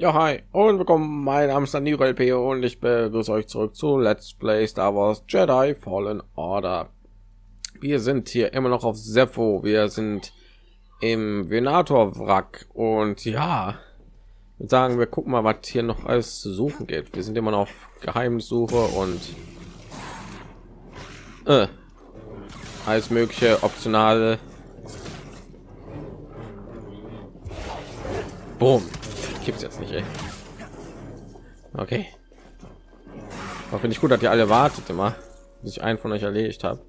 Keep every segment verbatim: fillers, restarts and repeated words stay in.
Ja, hi und willkommen, mein Name ist Danilo L P und ich begrüße euch zurück zu Let's Play Star Wars Jedi Fallen Order. Wir sind hier immer noch auf Zeffo, wir sind im Venator Wrack und ja, ich würde sagen, wir gucken mal, was hier noch alles zu suchen geht. Wir sind immer noch auf Geheimsuche und äh, alles mögliche optionale. Boom. Gibt's jetzt nicht, ey. Okay. Aber finde ich gut, dass ihr alle wartet immer, bis ich einen von euch erledigt habe.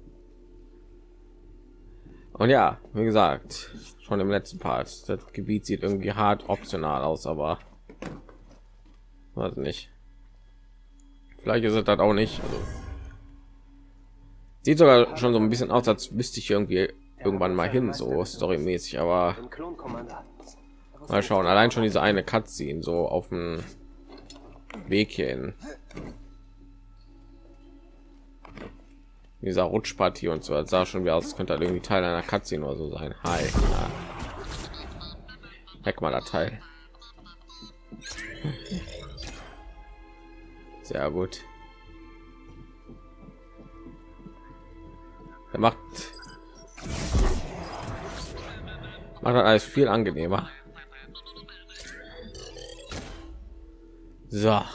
Und ja, wie gesagt, schon im letzten Part, das Gebiet sieht irgendwie hart optional aus, aber weiß nicht. Vielleicht ist es das auch nicht. Also, sieht sogar schon so ein bisschen aus, als müsste ich irgendwie irgendwann mal hin, so storymäßig, aber mal schauen. Allein schon diese eine Cutscene so auf dem Weg hierhin, dieser Rutschpartie und so, das sah schon wie aus, könnte halt irgendwie Teil einer Cutscene oder so sein. Hi, ja. Weg mal das Teil. Sehr gut. Er macht macht das alles viel angenehmer. So.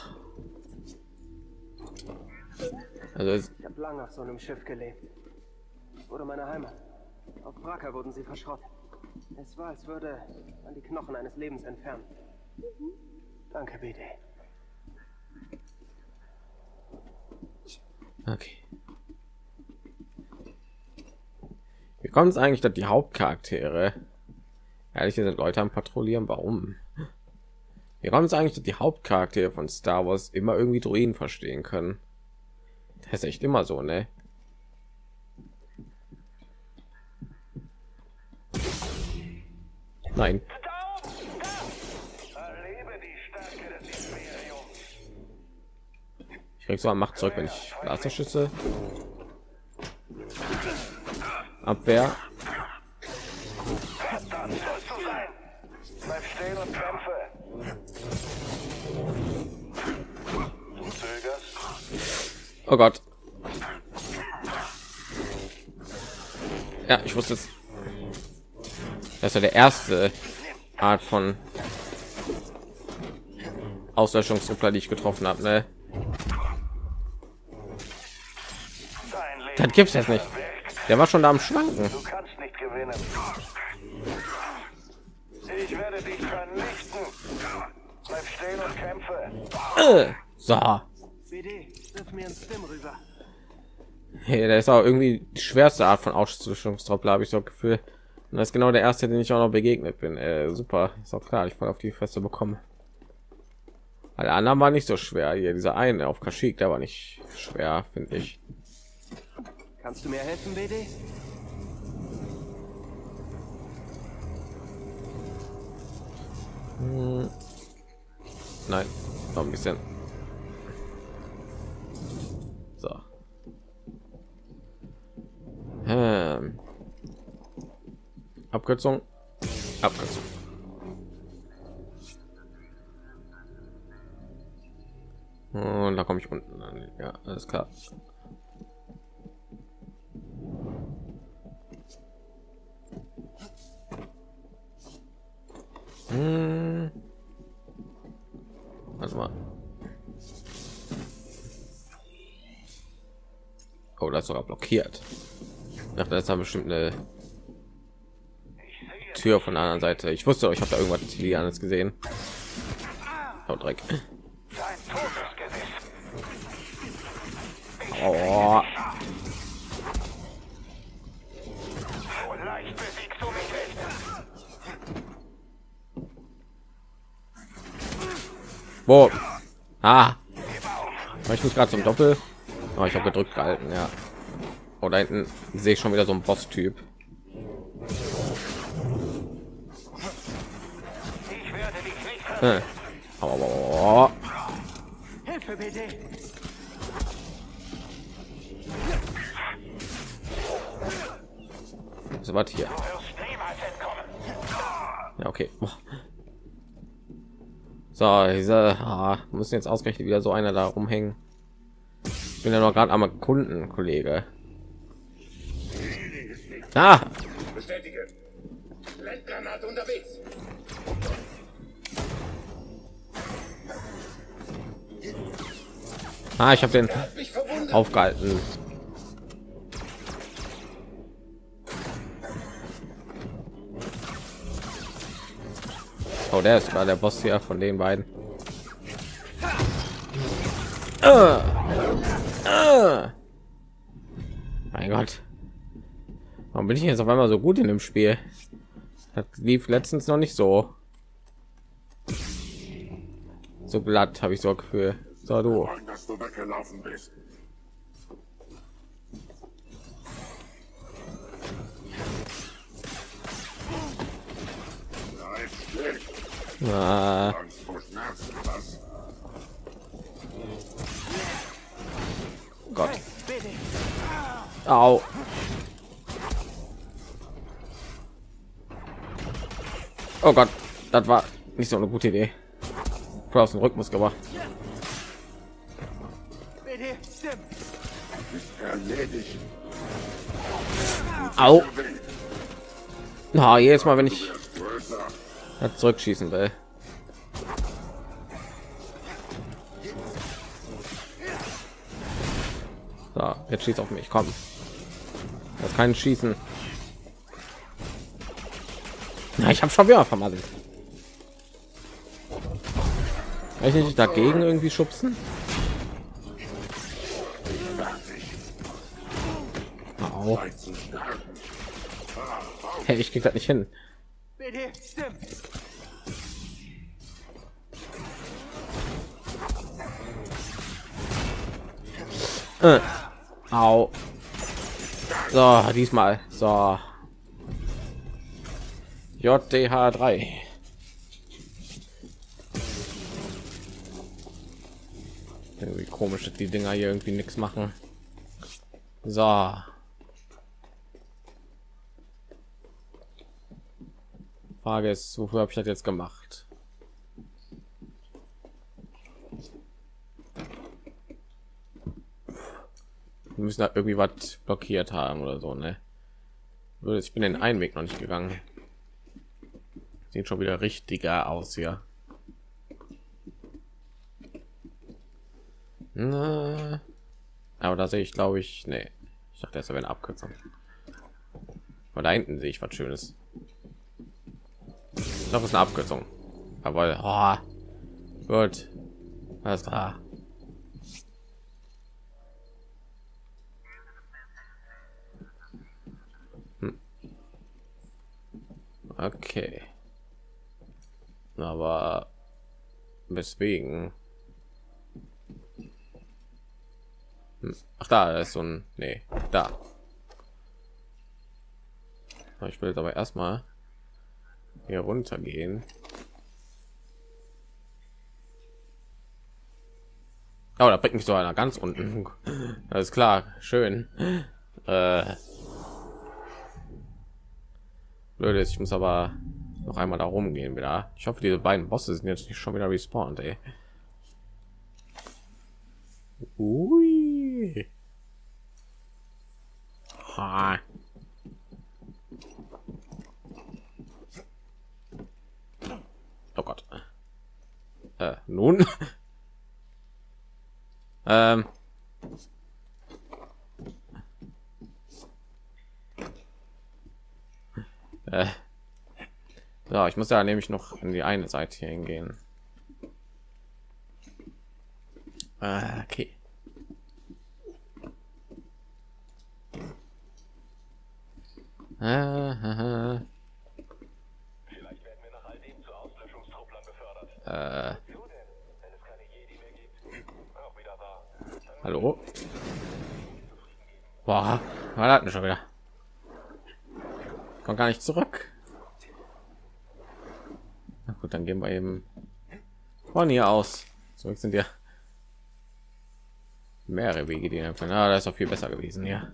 Also ich habe lange auf so einem Schiff gelebt. Wurde meine Heimat. Auf Bracca wurden sie verschrottet. Es war, als würde man die Knochen eines Lebens entfernen. Danke, B D. okay. Wie kommt es eigentlich, dass die Hauptcharaktere ehrlich gesagt Leute am Patrouillieren? Warum? Wie kommt es eigentlich, dass die Hauptcharaktere von Star Wars immer irgendwie Druiden verstehen können? Das ist echt immer so, ne? Nein. Ich krieg so eine Macht zurück, wenn ich Laserschüsse Abwehr. Bleib stehen und kämpfe. Du zögerst. Oh Gott. Ja, ich wusste es. Das ist ja der erste Art von Auslöschungsruppler, die ich getroffen habe, ne? Das gibt's jetzt nicht. Der war schon da am Schwanken. Du kannst nicht gewinnen. Ich werde dich vernichten. Bleib stehen und kämpfe. Äh, so. B D, wirf mir einen Stim rüber. Hey, der ist auch irgendwie die schwerste Art von Auslöschungsruppler, habe ich so ein Gefühl. Und das ist genau der erste, den ich auch noch begegnet bin. Äh, super, ist auch klar, ich voll auf die Feste bekommen. Alle anderen war nicht so schwer. Hier dieser eine auf Kashyyyk, der war nicht schwer, finde ich. Kannst du mir helfen, B D? Hm. Nein, noch ein bisschen. So. Ähm. Abkürzung. Abkürzung. Und da komme ich unten an. Ja, alles klar. Hm. Warte mal. Oh, das ist sogar blockiert. Ich dachte, das ist bestimmt eine Tür von der anderen Seite. Ich wusste, ich habe da irgendwas Tilianes gesehen. Oh, Dreck. Oh. Wo? Ah. War ich nicht gerade zum Doppel? Oh, ich habe gedrückt gehalten, ja. Oh, da hinten sehe ich schon wieder so ein Boss-Typ. Äh. Oh, oh, oh. Hilfe, B D. So, was hier? Ja, okay. So, diese ah, müssen jetzt ausgerechnet wieder so einer da rumhängen. Ich bin ja noch gerade am Kunden, Kollege. Ah! Bestätige. Blendgranate unterwegs. Ah, ich habe den aufgehalten. Oh, der ist war der Boss hier von den beiden. Ah. Ah. Mein Gott. Warum bin ich jetzt auf einmal so gut in dem Spiel? Das lief letztens noch nicht so. So glatt habe ich so Gefühl. So, du. Dass du weggelaufen bist. Ah. Angst vor Schmerzen, was? Gott. Au. Oh Gott, das war nicht so eine gute Idee. Voll aus dem Rhythmus gemacht. Erledigt. Au. Na, jedes Mal, wenn ich Größer. das zurückschießen will. So, jetzt schießt auf mich. Komm. Das ist kein Schießen. Na, ich habe schon wieder vermasselt. Kann ich nicht dagegen irgendwie schubsen? Au. Hey, ich krieg das nicht hin. Äh. Au. So, diesmal. So. J D H drei. Irgendwie komisch, dass die Dinger hier irgendwie nichts machen. So. Frage ist, wofür habe ich das jetzt gemacht? Wir müssen da irgendwie was blockiert haben oder so, ne? Ich bin den einen Weg noch nicht gegangen. Sieht schon wieder richtiger aus hier. Na, aber da sehe ich, glaube ich, nee. Ich dachte, das wäre eine Abkürzung. Aber da hinten sehe ich was Schönes. Ich glaube, es ist eine Abkürzung. Aber oh, gut. Alles klar. Hm. Okay. Aber weswegen? Hm. Ach, da ist so ein, nee, da. Ich will jetzt aber erstmal hier runter gehen. Oh, da bringt mich so einer ganz unten. Alles klar, schön. Äh, blöd ist, ich muss aber noch einmal da rumgehen wieder. Ich hoffe, diese beiden Bosse sind jetzt nicht schon wieder respawned, ey. Ui. Ha. Oh Gott. Äh, nun. ähm. Äh. So, ich muss ja nämlich noch in die eine Seite hier hingehen. Äh, okay. Äh, Vielleicht werden wir nach all dem zu Auslöschungstrupplern befördert. äh, Wieso denn? Wenn es keine Jedi mehr gibt. Auch wieder wahr. hallo? Boah, war das denn schon wieder? Kommt gar nicht zurück. Na gut, dann gehen wir eben von hier aus. Zurück sind ja mehrere Wege, die einfach. Na, das ist auch viel besser gewesen, ja.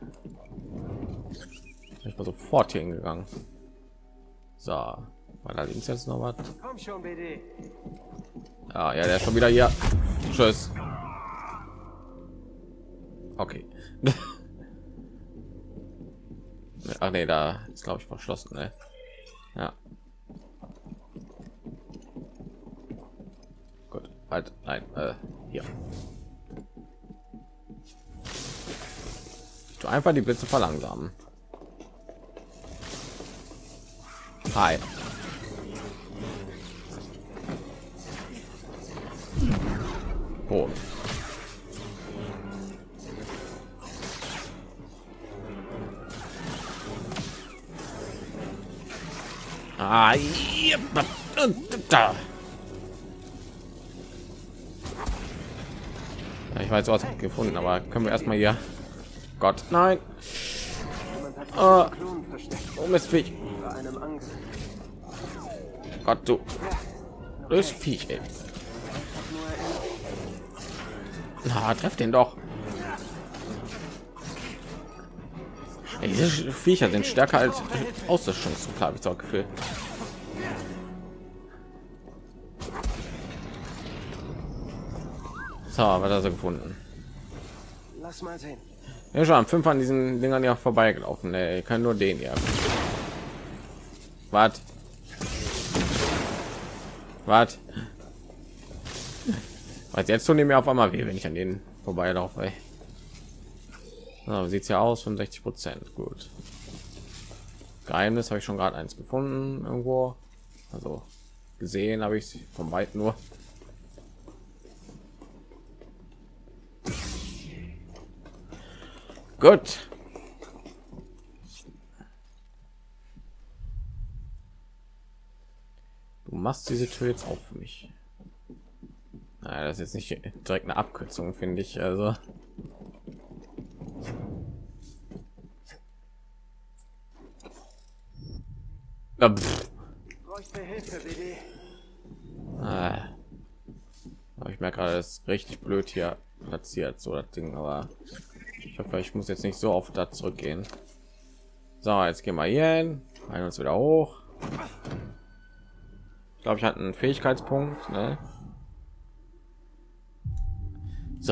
Ich war sofort hier hingegangen. So, war da links jetzt noch was? Komm schon, B D. Ah, ja, der ist schon wieder hier. Tschüss. Okay. Ach nee, da ist glaube ich verschlossen, ne? Ja. Gut, halt, nein, äh, hier. Ich tu einfach die Blitze verlangsamen. Hi. Oh. Ah, ja, da. Ja, ich weiß was gefunden, aber können wir erstmal hier. Gott, nein. Oh, oh Mist, Viech. Gott, du. Das Viech, ey. Na, treff den doch. Ey, diese Viecher sind stärker als Auslöschungszug, habe ich so Gefühl. So, was hat er gefunden? Lass mal sehen. Ja, schon am fünf an diesen Dingern ja vorbeigelaufen. Ich kann nur den hier. Was? Was? Was jetzt tun die mir auf einmal weh, wenn ich an denen vorbeilaufe. Ey. So, sieht es ja aus, fünfundsechzig Prozent. Gut. Geheimnis habe ich schon gerade eins gefunden irgendwo. Also gesehen habe ich von weit nur. Gut. Du machst diese Tür jetzt auch für mich. Naja, das ist jetzt nicht direkt eine Abkürzung, finde ich. Also. Ja, Bräuchte Hilfe, B D. ah. Aber ich merke gerade, das ist richtig blöd hier platziert, so das Ding, aber ich hoffe, ich muss jetzt nicht so oft da zurückgehen. So, jetzt gehen wir hier hin, rein uns wieder hoch. Ich glaube, ich hatte einen Fähigkeitspunkt, ne? So.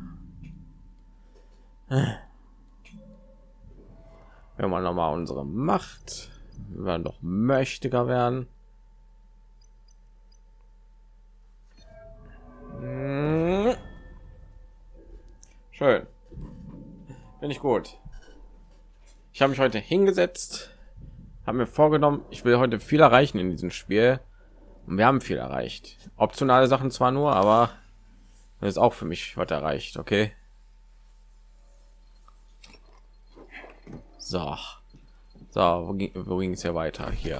Wenn man noch mal unsere Macht, wir werden doch mächtiger werden. Schön. Finde ich gut. Ich habe mich heute hingesetzt, habe mir vorgenommen, ich will heute viel erreichen in diesem Spiel. Und wir haben viel erreicht. Optionale Sachen zwar nur, aber das ist auch für mich was erreicht, okay? So. So, wo ging, wo ging es ja weiter? Hier.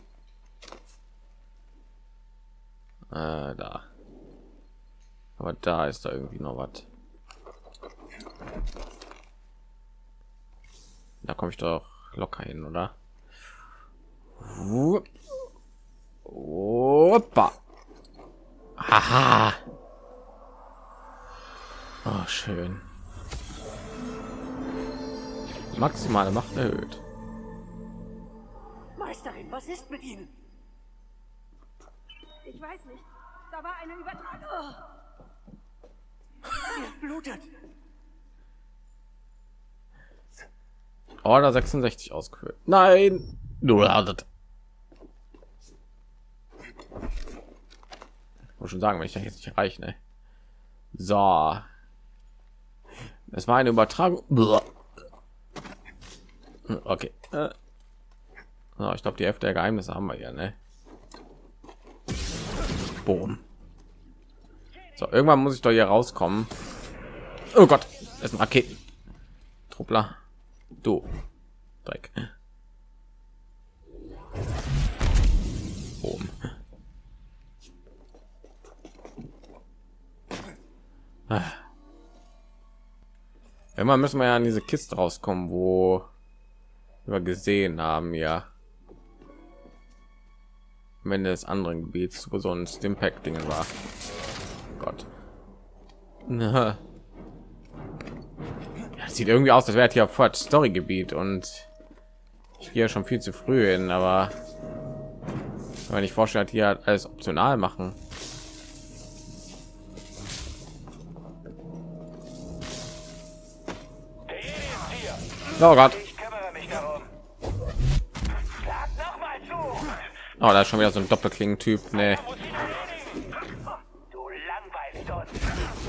Äh, da. Aber da ist da irgendwie noch was. Da komme ich doch locker hin, oder? Opa. Haha. Oh, schön. Maximale Macht erhöht. Meisterin, was ist mit Ihnen? Ich weiß nicht. Da war eine Übertragung. Ihr blutet. Order sechsundsechzig ausgeführt. Nein, du lautet. Ich muss schon sagen, wenn ich das jetzt nicht erreiche, ne? So, es war eine Übertragung. Okay. So, ich glaube, die Hälfte der Geheimnisse haben wir hier, ne? Boom. So, irgendwann muss ich doch hier rauskommen. Oh Gott, das ist ein Raketen. Truppler. Du. Dreck. Boom. Immer müssen wir ja an diese Kiste rauskommen, wo wir gesehen haben, ja. Am Ende des anderen Gebiets, wo so ein Stimpack Ding war. Gott. Ja, sieht irgendwie aus, das wäre hier vor Story Gebiet und ich gehe schon viel zu früh hin, aber wenn ich vorstelle, hier alles optional machen. Oh Gott. Ich kümmere mich darum. Schlag noch mal zu. Oh, da ist schon wieder so ein Doppelklingen-Typ. Nee. Du langweilst uns.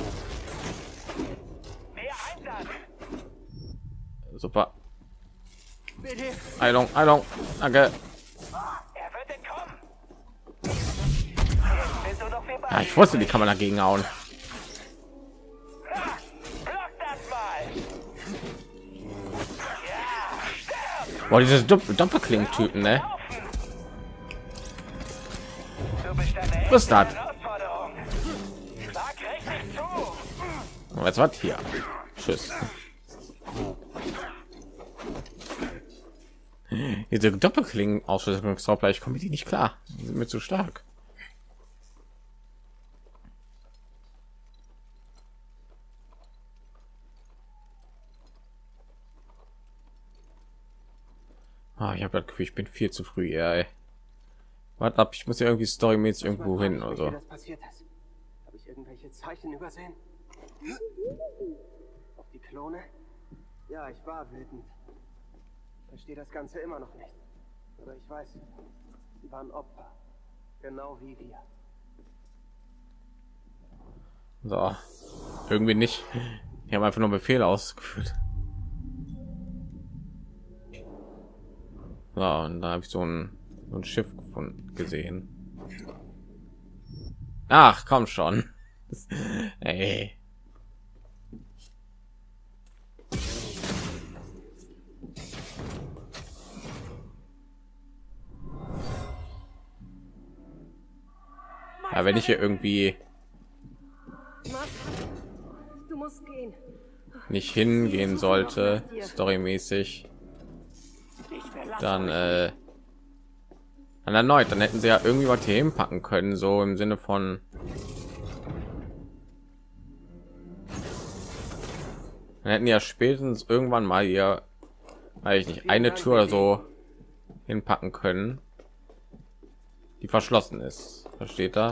Mehr Einsatz. Super. B D, Eilung, Eilung. Danke. Er wird entkommen. Jetzt sind nur noch wir beide. Ja, ich wusste, die kann man dagegen hauen. Block das mal. Boah, diese Dopp Doppelklingen-Typen, ne? Du bist eine Was ist das? Herausforderung. Schlag richtig zu. Und jetzt was hier? Tschüss. Diese Doppelklingen Ausrüstungszauber, ich komme mit die nicht klar. Die sind mir zu stark. Ah, ich habe das Gefühl, ich bin viel zu früh. Ey. Warte ab, ich muss ja irgendwie storymäßig irgendwo hin oder wie so. das passiert ist. Habe ich irgendwelche Zeichen übersehen? Auf die Klone? Ja, ich war wütend. Ich verstehe das Ganze immer noch nicht. Aber ich weiß, sie waren Opfer. Genau wie wir. So, irgendwie nicht. Die haben einfach nur Befehle ausgeführt. So, und da habe ich so ein, so ein Schiff gefunden, gesehen. Ach, komm schon. Ey. Ja, wenn ich hier irgendwie Du musst gehen. nicht hingehen sollte, storymäßig, dann äh, dann erneut, dann hätten sie ja irgendwie was hier hinpacken können, so im Sinne von dann hätten ja spätestens irgendwann mal hier, weiß ich nicht, eine Tür oder so hinpacken können, die verschlossen ist. Versteht da?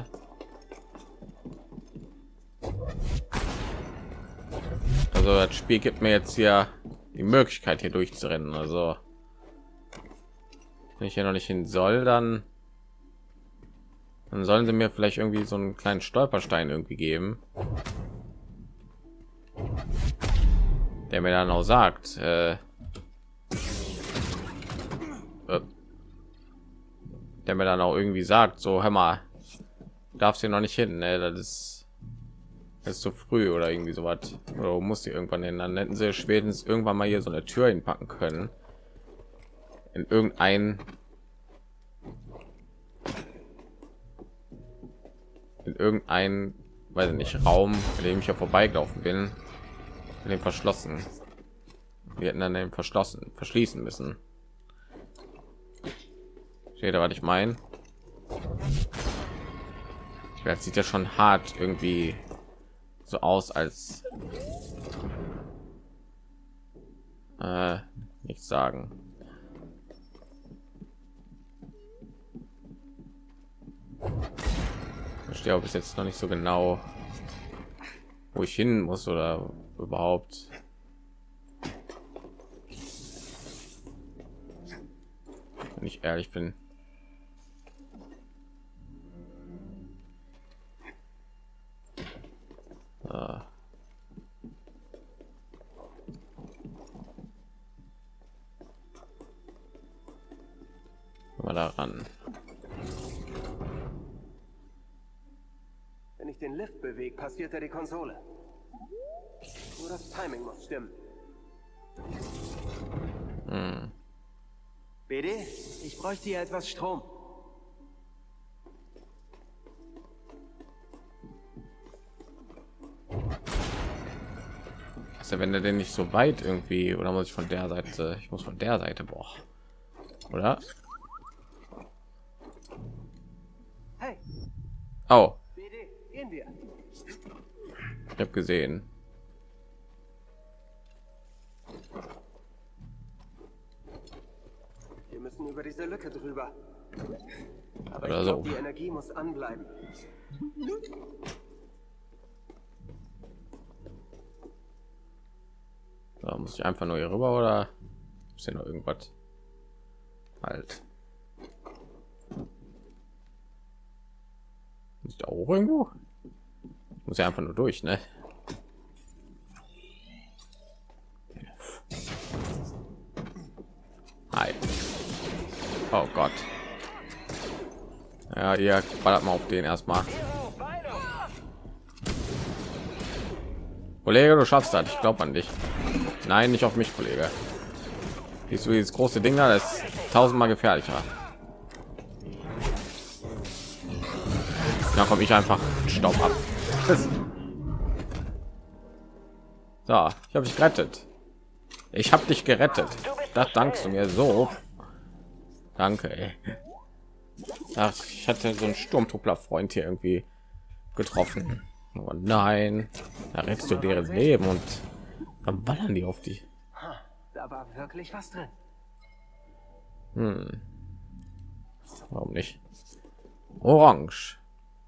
Also das Spiel gibt mir jetzt hier die Möglichkeit hier durchzurennen. Also wenn ich hier noch nicht hin soll, dann dann sollen sie mir vielleicht irgendwie so einen kleinen Stolperstein irgendwie geben, der mir dann auch sagt, äh, äh, der mir dann auch irgendwie sagt, so hör mal, darfst du noch nicht hin, ne? Das ist, das ist zu früh oder irgendwie so was, oder muss die irgendwann hin, dann hätten sie spätestens irgendwann mal hier so eine Tür hinpacken können in irgendein in irgendein, weiß ich nicht, Raum, in dem ich ja vorbeigelaufen bin, in dem verschlossen. Wir hätten dann den verschlossen verschließen müssen. Steht da, was ich meine? Das sieht ja schon hart irgendwie so aus, als äh, nichts sagen. Ich verstehe auch bis jetzt noch nicht so genau, wo ich hin muss oder überhaupt. Wenn ich ehrlich bin. Ah. Mal daran. Wenn ich den Lift bewege, passiert er die Konsole. Nur das Timing muss stimmen. Hm. B D, ich bräuchte hier etwas Strom. Also wenn er denn nicht so weit irgendwie, oder muss ich von der Seite? Ich muss von der Seite, boah. Oder? Hey, Oh, B D, gehen wir. ich habe gesehen. Wir müssen über diese Lücke drüber. Aber Oder ich so. glaube, die Energie muss anbleiben. Da muss ich einfach nur hier rüber, oder? Ist ja noch irgendwas. Halt. Ist da auch irgendwo? Muss ja einfach nur durch, ne? Hi. Oh Gott. Ja, ihr ballert mal auf den erstmal. Kollege, du schaffst das. Ich glaube an dich. Nein, nicht auf mich, Kollege. Siehst du dieses große Ding da? Das ist tausendmal gefährlicher. Da komme ich einfach Staub ab. So, ich habe dich gerettet. Ich habe dich gerettet. Das dankst du mir so. Danke. Ey. Ach, ich hatte so einen Sturmtruppler-Freund hier irgendwie getroffen. Oh nein, da rettest du deren Leben und dann ballern die auf die. Da war wirklich was drin. Hm. Warum nicht? Orange.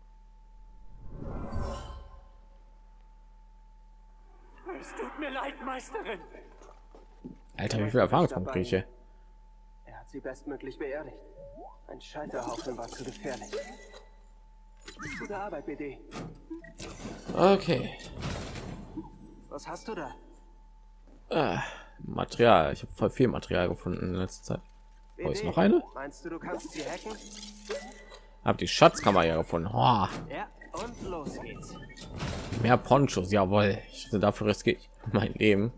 Es tut mir leid, Meisterin. Alter, wie viel Erfahrungspunkte kriege ich hier? Er hat sie bestmöglich beerdigt. Ein Scheiterhaufen war zu gefährlich. Gute Arbeit, B D. Okay. Was hast du da? Ah, Material. Ich habe voll viel Material gefunden in letzter Zeit. Wo ist noch eine? Meinst du, du kannst sie hacken? Hab die Schatzkammer ja gefunden. Oh, Ja, und los geht's. mehr Ponchos, jawohl. Ich, dafür riskiere ich mein Leben.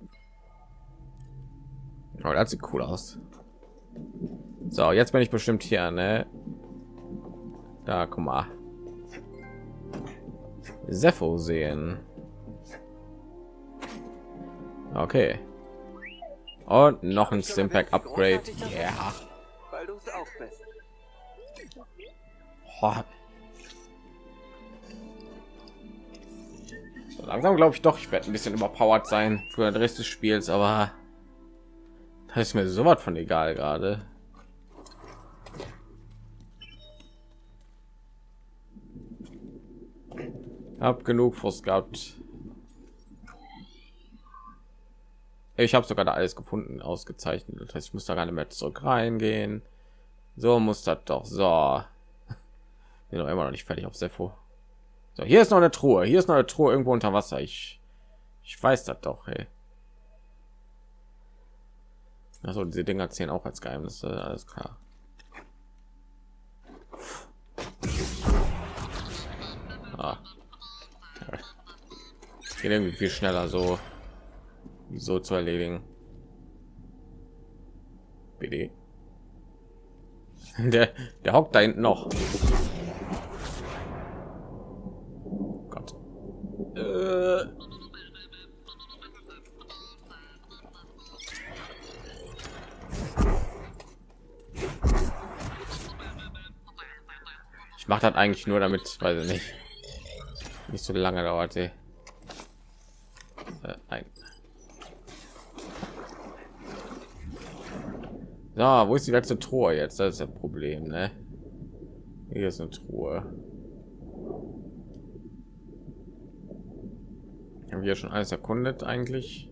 Oh, das sieht cool aus. So, jetzt bin ich bestimmt hier, ne? Da, guck mal. Zepho sehen. Okay. Und noch ein Stimpack Upgrade. Ja. Yeah. Weil du es auch bist. Oh. So langsam glaube ich doch, ich werde ein bisschen überpowered sein für den Rest des Spiels, aber das ist mir so was von egal gerade. Hab genug Frust gehabt. Ich habe sogar da alles gefunden, ausgezeichnet. Das heißt, ich muss da gar nicht mehr zurück reingehen. So muss das doch. So, bin noch immer noch nicht fertig auf Zepho. So, hier ist noch eine Truhe. Hier ist noch eine Truhe irgendwo unter Wasser. Ich, ich weiß das doch. Hey. Also diese Dinger zählen auch als Geheimnisse. Alles klar. Ah. Geht irgendwie viel schneller so so zu erledigen. B D. Der, der hockt da hinten noch. Gott. Äh. Ich mache das eigentlich nur damit, weiß ich nicht, nicht so lange dauert. Ey. Äh, nein. So, wo ist die letzte Truhe jetzt? Das ist das Problem, ne? Hier ist eine Truhe. Haben wir schon alles erkundet eigentlich?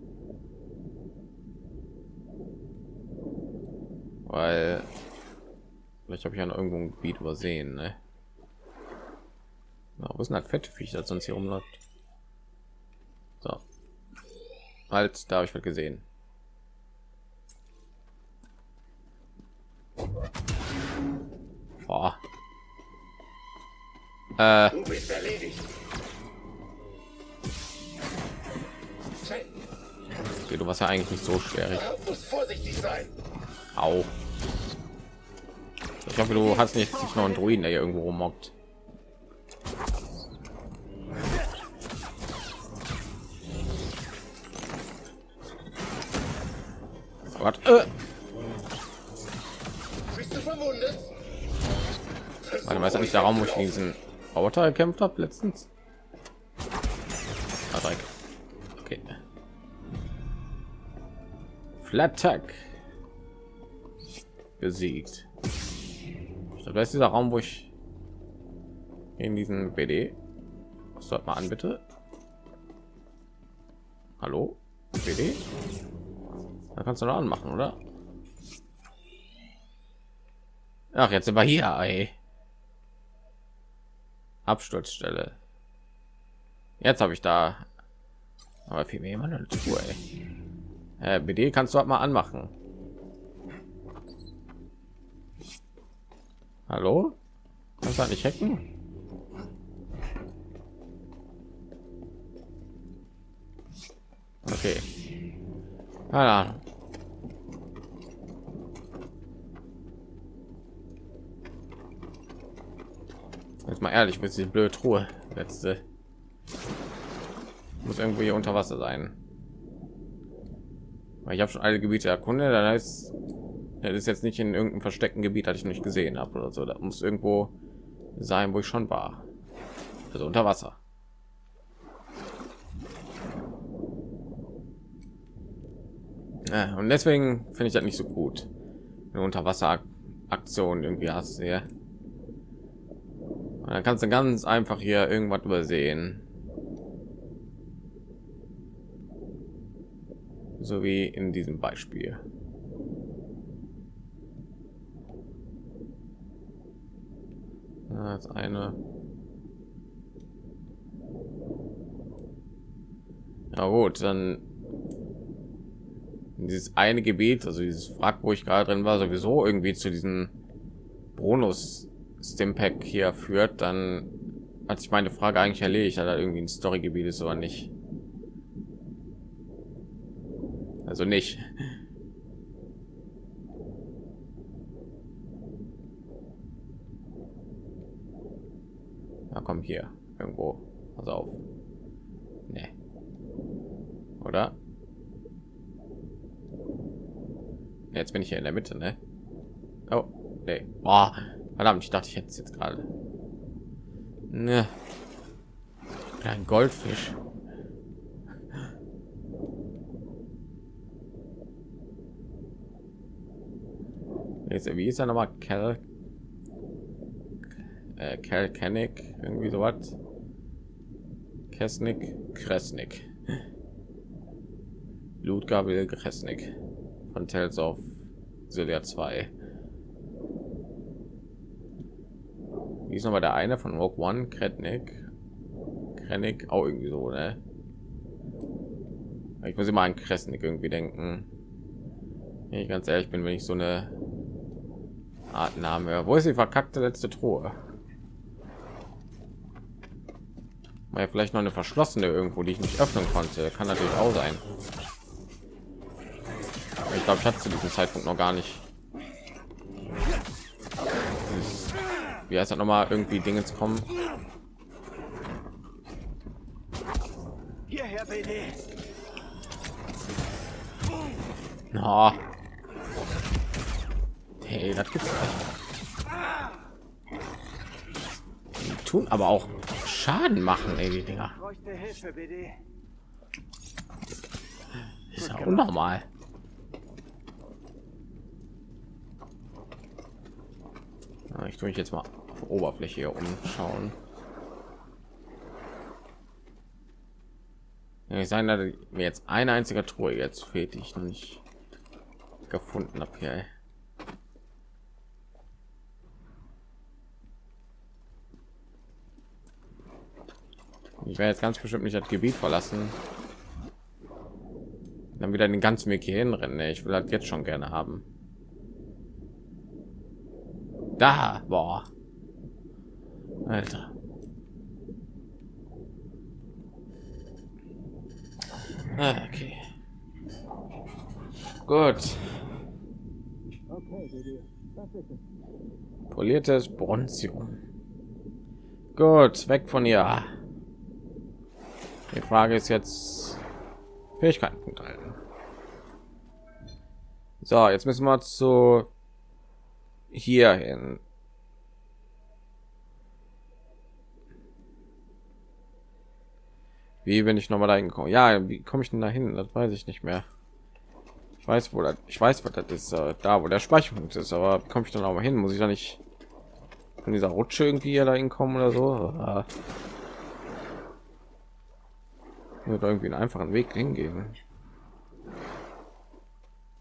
Weil vielleicht habe ich ja noch irgendwo ein Gebiet übersehen, ne? Na, wo ist denn das fette Viech, das sonst hier rumläuft? So, halt, da habe ich was gesehen. Boah. Äh. Du bist erledigt. Okay, du warst ja eigentlich nicht so schwierig. Du musst vorsichtig sein. Au. Ich hoffe, du hast nicht sich noch einen Druiden, der hier irgendwo rummockt. Gott. Äh. Bist du verwundet? Warte mal, ist das nicht der Raum, wo ich diesen Roboter gekämpft habe letztens? Ah, Dreck. Okay. Flat Tag besiegt. Ich glaube, das ist dieser Raum, wo ich in diesen B D. Was sollte mal an, bitte? Hallo? B D? Da kannst du noch anmachen, oder? Ach, jetzt sind wir hier, ey. Absturzstelle. Jetzt habe ich da aber viel mehr jemand Tour, ey. Äh, B D kannst du halt mal anmachen. Hallo? Kannst du halt nicht hacken? Okay. Keine Ahnung. Jetzt mal ehrlich, mit die blöde Truhe. Letzte. Muss irgendwo hier unter Wasser sein. Weil ich habe schon alle Gebiete erkundet, dann heißt das ist jetzt nicht in irgendeinem versteckten Gebiet, das ich nicht gesehen habe oder so. Da muss irgendwo sein, wo ich schon war. Also unter Wasser. Ja, und deswegen finde ich das nicht so gut. Eine Unterwasseraktion irgendwie hast du ja. Und dann kannst du ganz einfach hier irgendwas übersehen. So wie in diesem Beispiel. Das eine. Ja gut, dann dieses eine Gebiet, also dieses Wrack, wo ich gerade drin war, sowieso irgendwie zu diesem Bonus Stimpack hier führt, dann hat sich meine Frage eigentlich erledigt, da irgendwie ein Storygebiet ist oder nicht. Also nicht. Na komm hier irgendwo. Pass auf. Nee. Oder? Jetzt bin ich hier in der Mitte, ne? Oh, nee. Boah, verdammt, ich dachte, ich hätte es jetzt gerade. Ne. Ein Goldfisch. Jetzt, wie ist er nochmal? Cal äh, Kalkanik, irgendwie so was. Kesnik, Kresnik. Blutgabel Kresnik von Tales of Xillia zwei. Wie ist noch mal der eine von Rogue One? Kretnik. Krennik, auch irgendwie so, ne? Ich muss immer an Kresnik irgendwie denken. Wenn ich ganz ehrlich bin, wenn ich so eine Art Name höre. Wo ist die verkackte letzte Truhe? War ja vielleicht noch eine verschlossene irgendwo, die ich nicht öffnen konnte. Kann natürlich auch sein. Ich glaube, ich hatte zu diesem Zeitpunkt noch gar nicht. Wie heißt das noch mal, irgendwie Dinge zu kommen? Hierher, B D. Oh. Hey, das gibt's nicht. Die tun aber auch Schaden machen, ey, die Dinger. Bräuchte Hilfe, B D. Ist ja unnormal. Ja, ich tue mich jetzt mal auf der Oberfläche hier umschauen. Ja, ich sage, dass mir jetzt ein einziger Truhe jetzt fehlt, die ich noch nicht gefunden habe hier. Ey. Ich werde jetzt ganz bestimmt nicht das Gebiet verlassen. Dann wieder den ganzen Weg hier hinrennen. Ey. Ich will das jetzt schon gerne haben. Da, boah. Alter. Ah, okay. Gut. Poliertes Bronzium. Gut, weg von ihr. Die Frage ist jetzt Fähigkeiten halten. So, jetzt müssen wir zu hier hin. Wie bin ich noch mal dahin gekommen? Ja, wie komme ich denn dahin? Das weiß ich nicht mehr. Ich weiß, wo das, ich weiß, was das ist, äh, da wo der Speicherpunkt ist, aber wie komme ich dann auch mal hin? Muss ich da nicht von dieser Rutsche irgendwie hier dahin kommen oder so? Oder wird irgendwie einen einfachen Weg hingehen?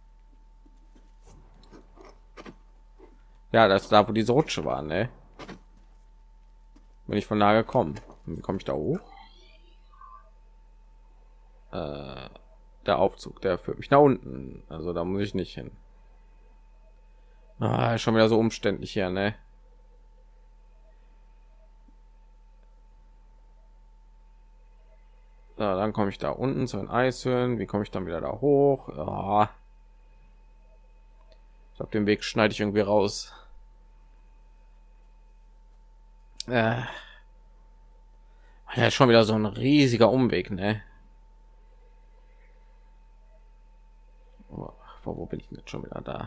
Ja, das ist da, wo diese Rutsche war, ne? Bin ich von da gekommen. Wie komme ich da hoch? Äh, der Aufzug, der führt mich nach unten. Also da muss ich nicht hin. Ah, schon wieder so umständlich hier, ne? So, dann komme ich da unten zu den Eishöhlen. Wie komme ich dann wieder da hoch? Ja. Ich glaube, den Weg schneide ich irgendwie raus. Äh. Ja, schon wieder so ein riesiger Umweg, ne? Oh, wo bin ich denn jetzt schon wieder da?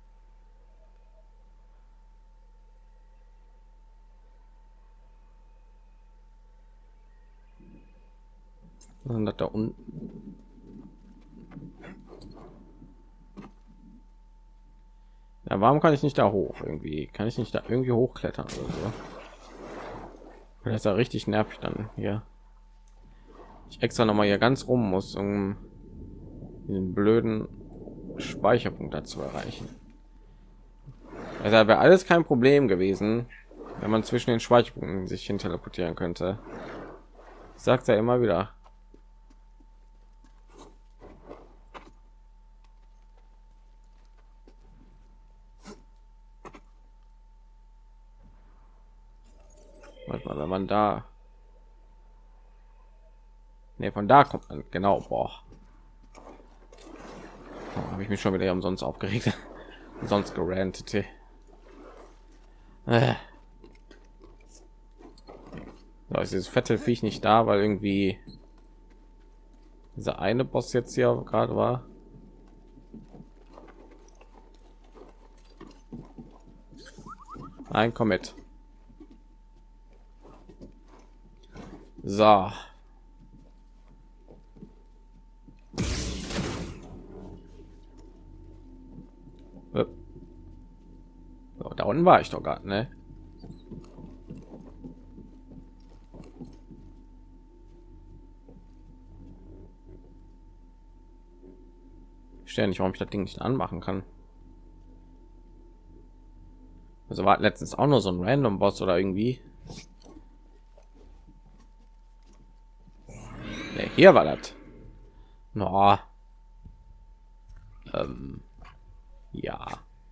Und das da unten. Ja, warum kann ich nicht da hoch? Irgendwie kann ich nicht da irgendwie hochklettern oder so. Das ist ja richtig nervig dann hier. Ich extra noch mal hier ganz rum muss, um den blöden Speicherpunkt dazu erreichen. Also wäre alles kein Problem gewesen, wenn man zwischen den Speicherpunkten sich hin teleportieren könnte. Sagt er immer wieder. Manchmal, wenn man da, nee, von da kommt man genau. Boah, oh, habe ich mich schon wieder umsonst aufgeregt, sonst gerantet. Äh. So, ist dieses fette Viech nicht da, weil irgendwie dieser eine Boss jetzt hier gerade war. Nein, komm mit. So. So, da unten war ich doch gerade, ne? Ich verstehe nicht, warum ich das Ding nicht anmachen kann. Also war letztens auch nur so ein Random Boss oder irgendwie. Nee, hier war das. No. Ähm. Ja.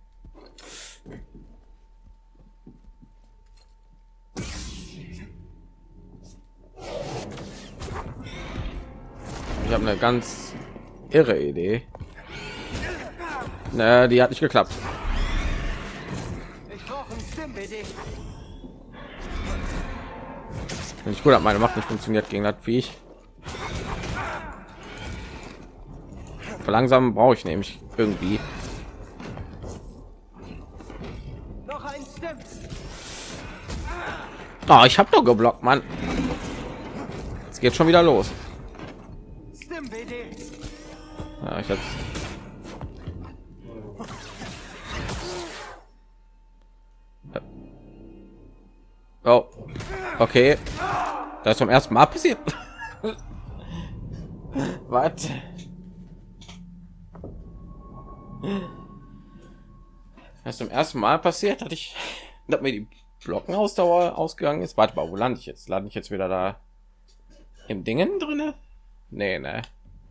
Ich habe eine ganz irre Idee. Ne, die hat nicht geklappt. Wenn ich gut habe, meine Macht nicht funktioniert gegen das Viech. Verlangsamen brauche ich nämlich irgendwie. Oh, ich habe doch geblockt, Mann. Jetzt geht schon wieder los. Ja, ich hab's. Oh, okay. Das ist zum ersten Mal passiert. Was? Das ist zum ersten Mal passiert, hatte ich, dass mir die Blockenausdauer ausgegangen ist. Warte mal, wo lande ich jetzt? Lande ich jetzt wieder da im Dingen drinne? Nee, ne.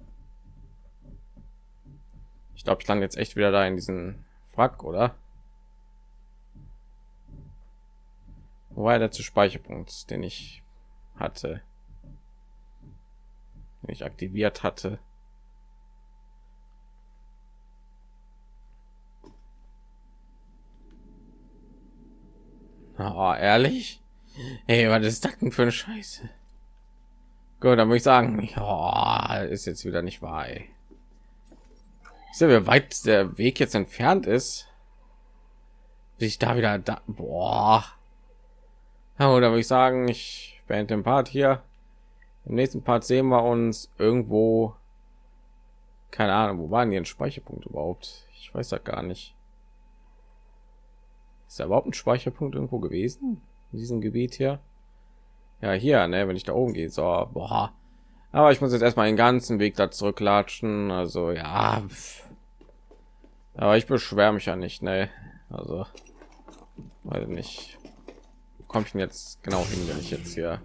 Ich glaube, ich lande jetzt echt wieder da in diesen Wrack, oder? Wo war der letzte Speicherpunkt, den ich hatte, den ich aktiviert hatte? Oh, ehrlich? Hey, was ist das denn für eine Scheiße? Gut, dann muss ich sagen, oh, ist jetzt wieder nicht wahr. Ey. Ich sehe, wie weit der Weg jetzt entfernt ist, bis ich da wieder da. Boah. Ja, oder würde ich sagen, ich beende den Part hier. Im nächsten Part sehen wir uns irgendwo. Keine Ahnung, wo waren die ein Speicherpunkt überhaupt? Ich weiß das gar nicht. Ist da überhaupt ein Speicherpunkt irgendwo gewesen in diesem Gebiet hier? Ja, hier, ne, wenn ich da oben gehe, so, boah. Aber ich muss jetzt erstmal den ganzen Weg da zurücklatschen, also ja. Aber ich beschwere mich ja nicht, ne, also Weiß nicht. Wo komme ich denn jetzt genau hin, wenn ich jetzt hier?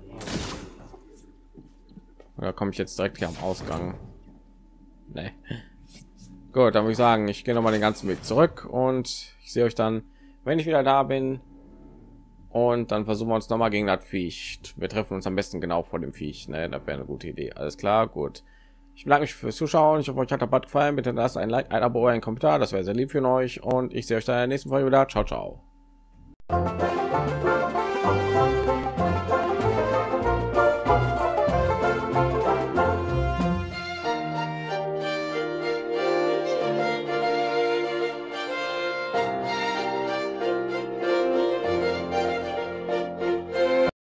Oder komme ich jetzt direkt hier am Ausgang? Nee. Gut, dann würde ich sagen, ich gehe noch mal den ganzen Weg zurück und ich sehe euch dann, wenn ich wieder da bin. Und dann versuchen wir uns noch mal gegen das Viech. Wir treffen uns am besten genau vor dem Viech. Ne? Das wäre eine gute Idee. Alles klar, gut. Ich bedanke mich fürs Zuschauen. Ich hoffe, euch hat der Part gefallen. Bitte lasst ein Like, ein Abo, einen Kommentar. Das wäre sehr lieb für euch. Und ich sehe euch dann in der nächsten Folge wieder. Ciao, ciao.